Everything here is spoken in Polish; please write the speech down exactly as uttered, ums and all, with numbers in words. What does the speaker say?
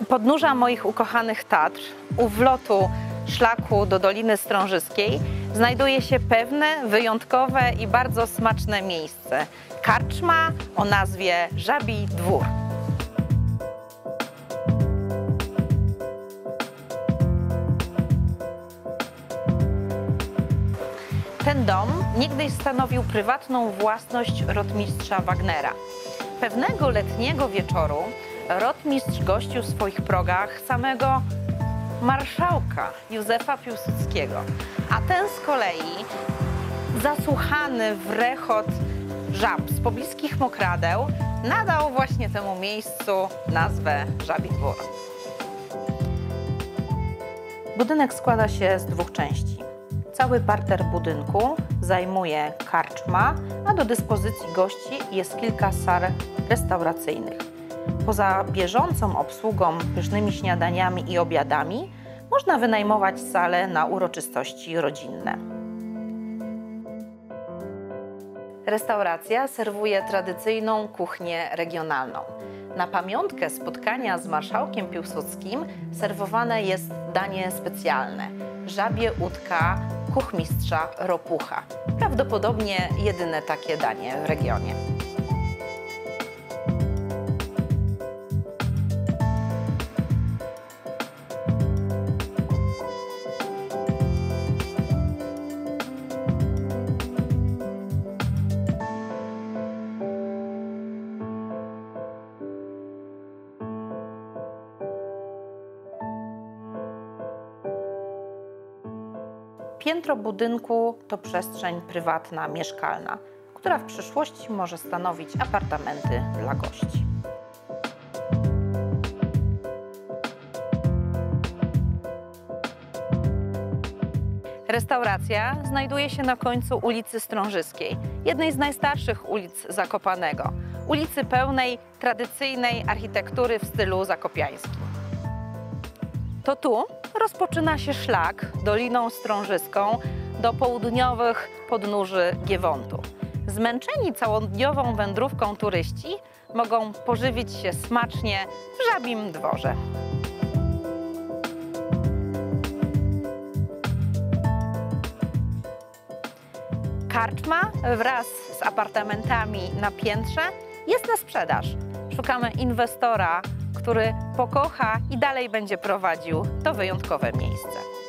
podnóża moich ukochanych Tatr, u wlotu szlaku do Doliny Strążyskiej, znajduje się pewne, wyjątkowe i bardzo smaczne miejsce. Karczma o nazwie Żabi Dwór. Ten dom niegdyś stanowił prywatną własność rotmistrza Wagnera. Pewnego letniego wieczoru rotmistrz gościł w swoich progach samego marszałka Józefa Piłsudskiego, a ten z kolei, zasłuchany w rechot żab z pobliskich mokradeł, nadał właśnie temu miejscu nazwę Żabi Dwór. Budynek składa się z dwóch części. Cały parter budynku zajmuje karczma, a do dyspozycji gości jest kilka sal restauracyjnych. Poza bieżącą obsługą, pysznymi śniadaniami i obiadami, można wynajmować salę na uroczystości rodzinne. Restauracja serwuje tradycyjną kuchnię regionalną. Na pamiątkę spotkania z marszałkiem Piłsudskim serwowane jest danie specjalne – żabie udka kuchmistrza Ropucha. Prawdopodobnie jedyne takie danie w regionie. Piętro budynku to przestrzeń prywatna, mieszkalna, która w przyszłości może stanowić apartamenty dla gości. Restauracja znajduje się na końcu ulicy Strążyskiej, jednej z najstarszych ulic Zakopanego, ulicy pełnej tradycyjnej architektury w stylu zakopiańskim. To tu rozpoczyna się szlak Doliną Strążyską do południowych podnóży Giewontu. Zmęczeni całodniową wędrówką turyści mogą pożywić się smacznie w Żabim Dworze. Karczma wraz z apartamentami na piętrze jest na sprzedaż. Szukamy inwestora, który pokocha i dalej będzie prowadził to wyjątkowe miejsce.